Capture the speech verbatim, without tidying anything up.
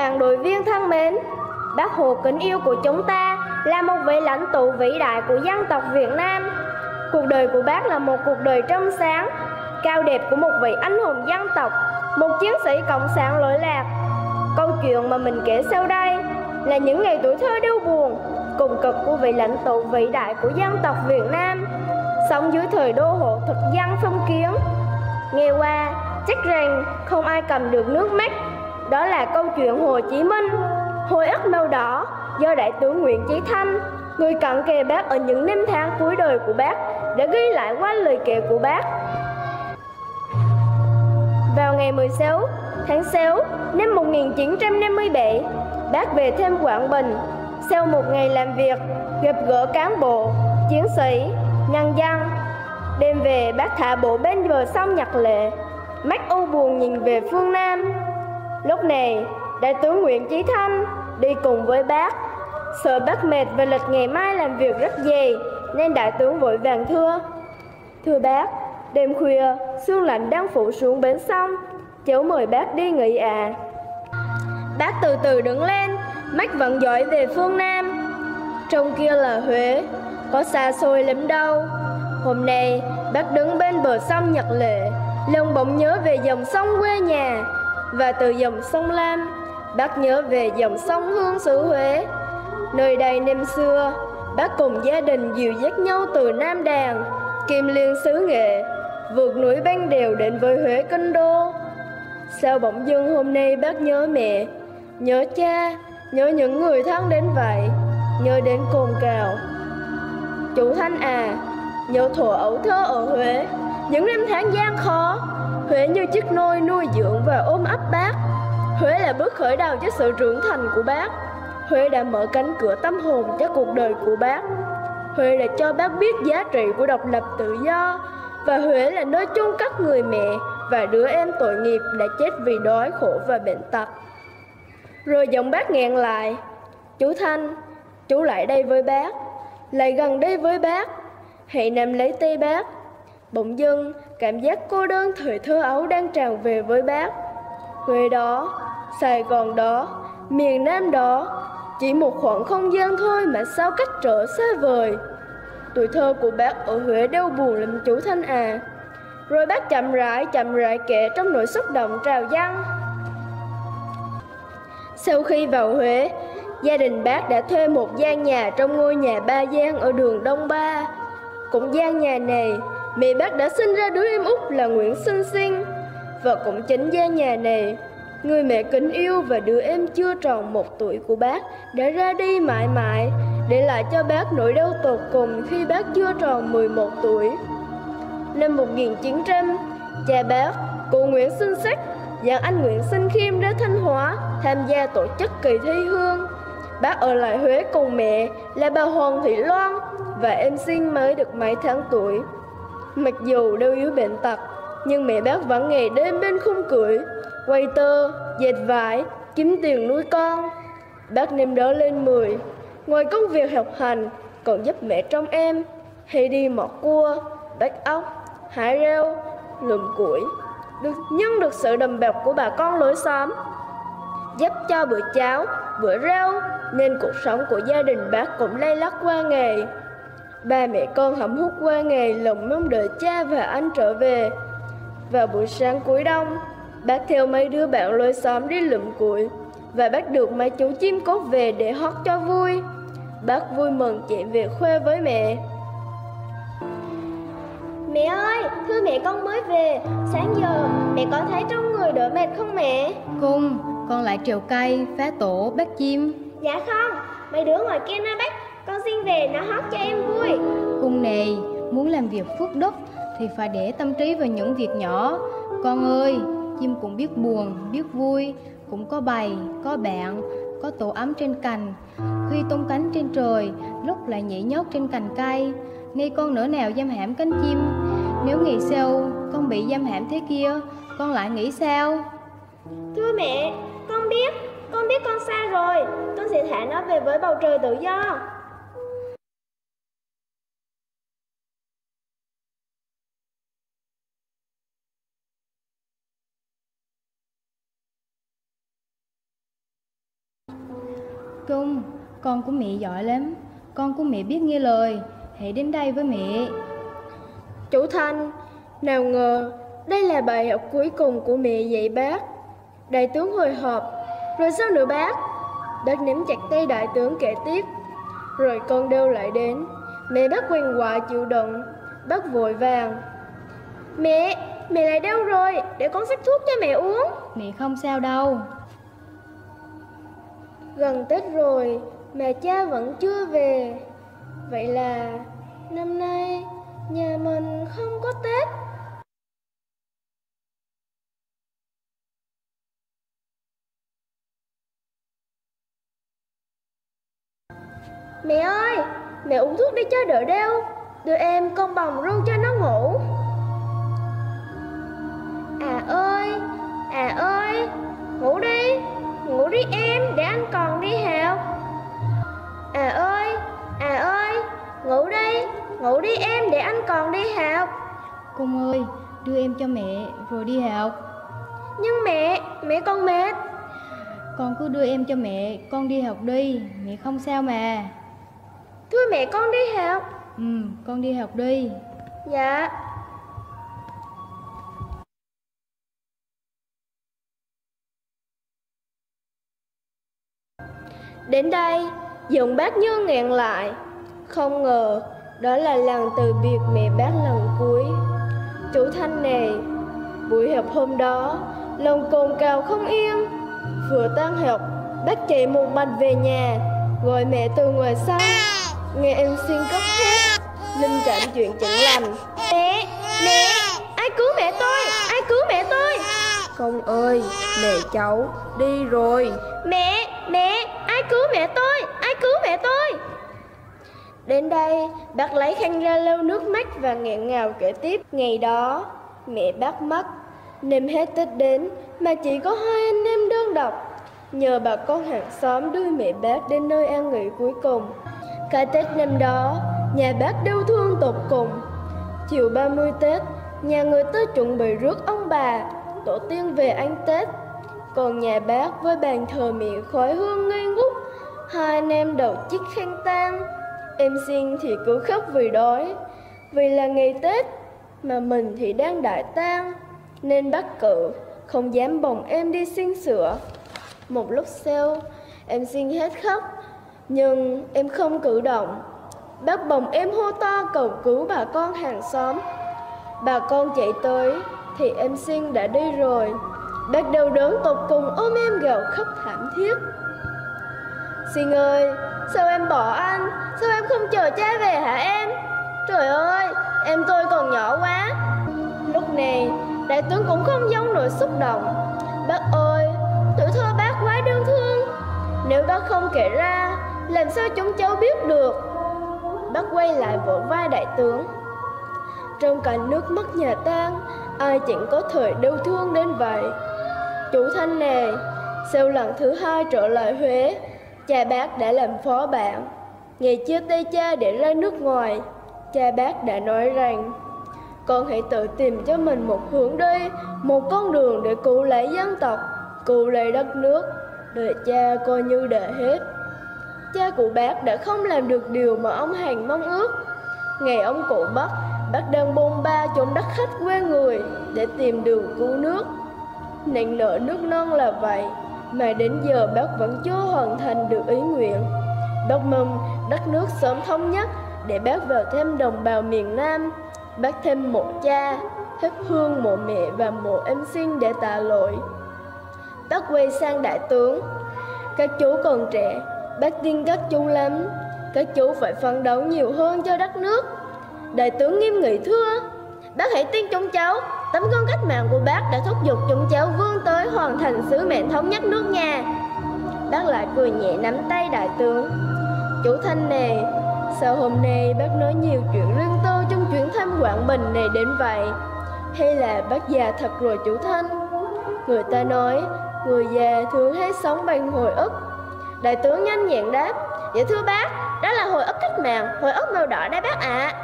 bạn đội viên thân mến, Bác Hồ kính yêu của chúng ta là một vị lãnh tụ vĩ đại của dân tộc Việt Nam. Cuộc đời của Bác là một cuộc đời trong sáng, cao đẹp của một vị anh hùng dân tộc, một chiến sĩ cộng sản lỗi lạc. Câu chuyện mà mình kể sau đây là những ngày tuổi thơ đau buồn, cùng cực của vị lãnh tụ vĩ đại của dân tộc Việt Nam, sống dưới thời đô hộ thực dân phong kiến. Nghe qua, chắc rằng không ai cầm được nước mắt. Đó là câu chuyện Hồ Chí Minh, hồi ức màu đỏ do Đại tướng Nguyễn Chí Thanh, người cận kề Bác ở những năm tháng cuối đời của Bác, đã ghi lại qua lời kể của Bác. Vào ngày mười sáu tháng sáu năm một nghìn chín trăm năm mươi bảy, Bác về thăm Quảng Bình. Sau một ngày làm việc, gặp gỡ cán bộ, chiến sĩ, nhân dân, đêm về Bác thả bộ bên bờ sông Nhật Lệ, mắt u buồn nhìn về phương Nam. Lúc này, Đại tướng Nguyễn Chí Thanh đi cùng với Bác. Sợ Bác mệt và lịch ngày mai làm việc rất dày, nên Đại tướng vội vàng thưa: "Thưa Bác, đêm khuya, sương lạnh đang phủ xuống bến sông, cháu mời Bác đi nghỉ ạ." Bác từ từ đứng lên, mắt vẫn dõi về phương Nam. Trong kia là Huế, có xa xôi lắm đâu. Hôm nay, Bác đứng bên bờ sông Nhật Lệ, lòng bỗng nhớ về dòng sông quê nhà, và từ dòng sông Lam, Bác nhớ về dòng sông Hương xứ Huế. Nơi đây năm xưa, Bác cùng gia đình dìu dắt nhau từ Nam Đàn, Kim Liên xứ Nghệ, vượt núi băng đèo đến với Huế kinh đô. Sao bỗng dưng hôm nay Bác nhớ mẹ, nhớ cha, nhớ những người thân đến vậy, nhớ đến cồn cào. Chú Thanh à, nhớ thuở ấu thơ ở Huế, những năm tháng gian khó, Huế như chiếc nôi nuôi dưỡng và ôm ấp Bác. Huế là bước khởi đầu cho sự trưởng thành của Bác. Huế đã mở cánh cửa tâm hồn cho cuộc đời của Bác. Huế đã cho Bác biết giá trị của độc lập tự do. Và Huế là nơi chôn cất người mẹ và đứa em tội nghiệp đã chết vì đói khổ và bệnh tật. Rồi giọng Bác nghẹn lại: "Chú Thanh, chú lại đây với Bác, lại gần đây với Bác, hãy nắm lấy tay Bác." Bỗng dưng, cảm giác cô đơn thời thơ ấu đang tràn về với Bác. Huế đó, Sài Gòn đó, miền Nam đó, chỉ một khoảng không gian thôi mà sao cách trở xa vời. Tuổi thơ của Bác ở Huế đau buồn lắm chú Thanh à. Rồi Bác chậm rãi chậm rãi kể trong nỗi xúc động trào dâng. Sau khi vào Huế, gia đình Bác đã thuê một gian nhà trong ngôi nhà ba gian ở đường Đông Ba. Cũng gian nhà này, mẹ Bác đã sinh ra đứa em út là Nguyễn Sinh Sinh. Và cũng chính gian nhà này, người mẹ kính yêu và đứa em chưa tròn một tuổi của Bác đã ra đi mãi mãi, để lại cho Bác nỗi đau tột cùng khi Bác chưa tròn mười một tuổi. Năm một nghìn chín trăm, cha Bác, cụ Nguyễn Sinh Sắc, dẫn anh Nguyễn Sinh Khiêm đến Thanh Hóa tham gia tổ chức kỳ thi hương. Bác ở lại Huế cùng mẹ là bà Hoàng Thị Loan và em Sinh mới được mấy tháng tuổi. Mặc dù đau yếu bệnh tật, nhưng mẹ Bác vẫn ngày đêm bên khung cưỡi, quay tơ, dệt vải, kiếm tiền nuôi con. Bác năm đó lên mười, ngoài công việc học hành, còn giúp mẹ trông em, hay đi mỏ cua, bắt ốc, hái rau, lùm củi, được nhân được sự đùm bọc của bà con lối xóm, giúp cho bữa cháo, bữa rau, nên cuộc sống của gia đình Bác cũng lay lắt qua ngày. Ba mẹ con hậm hút qua ngày, lòng mong đợi cha và anh trở về. Vào buổi sáng cuối đông, Bác theo mấy đứa bạn lối xóm đi lượm củi, và bắt được mấy chú chim cút về để hót cho vui. Bác vui mừng chạy về khoe với mẹ: "Mẹ ơi, thưa mẹ, con mới về. Sáng giờ mẹ có thấy trong người đỡ mệt không mẹ?" "Cung, con lại trèo cây, phá tổ, bắt chim." "Dạ không, mấy đứa ngoài kia nó bắt, con xin về nó hót cho em vui." "Cung này, muốn làm việc phước đức thì phải để tâm trí vào những việc nhỏ. Con ơi, chim cũng biết buồn, biết vui, cũng có bầy, có bạn, có tổ ấm trên cành. Khi tung cánh trên trời, lúc lại nhảy nhót trên cành cây. Nay con nỡ nào giam hãm cánh chim? Nếu ngày sau con bị giam hãm thế kia, con lại nghĩ sao?" "Thưa mẹ, con biết, con biết con sai rồi. Con sẽ thả nó về với bầu trời tự do." Trung, con của mẹ giỏi lắm, con của mẹ biết nghe lời, hãy đến đây với mẹ. Chủ Thanh, nào ngờ đây là bài học cuối cùng của mẹ dạy bác. Đại tướng hồi hộp, rồi sao nữa bác? Bác nắm chặt tay đại tướng kể tiếp. Rồi con đêu lại đến, mẹ bác quằn quại chịu đựng. Bác vội vàng: Mẹ, mẹ lại đau rồi, để con xách thuốc cho mẹ uống. Mẹ không sao đâu. Gần Tết rồi mà cha vẫn chưa về. Vậy là năm nay nhà mình không có Tết. Mẹ ơi, mẹ uống thuốc đi cho đỡ đau. Đưa em con bồng ru cho nó ngủ. À ơi, à ơi, ngủ đi, ngủ đi em, để anh còn đi học. À ơi, à ơi, ngủ đi, ngủ đi em, để anh còn đi học. Cung ơi, đưa em cho mẹ rồi đi học. Nhưng mẹ, mẹ con mệt. Con cứ đưa em cho mẹ, con đi học đi, mẹ không sao mà. Thưa mẹ con đi học. Ừ, con đi học đi. Dạ. Đến đây, giọng bác như nghẹn lại. Không ngờ đó là lần từ biệt mẹ bác lần cuối. Chủ Thanh này, buổi học hôm đó lòng cồn cào không yên. Vừa tan học, bác chạy một mạch về nhà, gọi mẹ từ ngoài sân. Nghe em xin khóc thét, linh cảm chuyện chẳng lành. Mẹ, mẹ, ai cứu mẹ tôi, ai cứu mẹ tôi. Con ơi, mẹ cháu đi rồi. Mẹ, mẹ, ai cứu mẹ tôi, ai cứu mẹ tôi. Đến đây, bác lấy khăn ra lau nước mắt và nghẹn ngào kể tiếp. Ngày đó, mẹ bác mất, nên hết Tết đến mà chỉ có hai anh em đơn độc. Nhờ bà con hàng xóm đưa mẹ bác đến nơi an nghỉ cuối cùng. Cái Tết năm đó, nhà bác đau thương tột cùng. Chiều ba mươi Tết, nhà người ta chuẩn bị rước ông bà, tổ tiên về ăn Tết. Còn nhà bác với bàn thờ mẹ khói hương nghi ngút, hai anh em đầu chiếc khăn tang. Em xin thì cứ khóc vì đói, vì là ngày Tết mà mình thì đang đại tang, nên bác cự không dám bồng em đi xin sữa. Một lúc sau, em xin hết khóc, nhưng em không cử động. Bác bồng em hô to cầu cứu bà con hàng xóm. Bà con chạy tới thì em xin đã đi rồi. Bác đau đớn tột cùng ôm em gào khóc thảm thiết. Xin ơi, sao em bỏ anh? Sao em không chờ cha về hả em? Trời ơi, em tôi còn nhỏ quá. Lúc này, đại tướng cũng không giấu nổi xúc động. Bác ơi, tuổi thơ bác quá đơn thương. Nếu bác không kể ra, làm sao chúng cháu biết được? Bác quay lại vỗ vai đại tướng. Trong cảnh nước mắt nhà tang, ai chẳng có thời đau thương đến vậy. Chủ Thanh nè, sau lần thứ hai trở lại Huế, cha bác đã làm phó bạn. Ngày chia tay cha để ra nước ngoài, cha bác đã nói rằng con hãy tự tìm cho mình một hướng đi, một con đường để cứu lấy dân tộc, cứu lấy đất nước. Đời cha coi như đã hết. Cha của bác đã không làm được điều mà ông Hằng mong ước. Ngày ông cụ mất, bác đang bôn ba trốn đất khách quê người để tìm đường cứu nước. Nặng nợ nước non là vậy, mà đến giờ bác vẫn chưa hoàn thành được ý nguyện. Bác mong đất nước sớm thống nhất để bác vào thêm đồng bào miền Nam. Bác thêm mộ cha, thắp hương mộ mẹ và mộ em sinh để tạ lỗi. Bác quay sang đại tướng. Các chú còn trẻ, bác tin các chú lắm. Các chú phải phấn đấu nhiều hơn cho đất nước. Đại tướng nghiêm nghị thưa: Bác hãy tin chúng cháu. Tấm gương cách mạng của bác đã thúc giục chúng cháu vươn tới hoàn thành sứ mệnh thống nhất nước nhà. Bác lại cười nhẹ nắm tay đại tướng. Chủ Thanh nè, sao hôm nay bác nói nhiều chuyện riêng tư trong chuyến thăm Quảng Bình này đến vậy? Hay là bác già thật rồi chủ Thanh? Người ta nói người già thường hay sống bằng hồi ức. Đại tướng nhanh nhẹn đáp: Dạ thưa bác, đó là hồi ức cách mạng, hồi ức màu đỏ đấy bác ạ. À.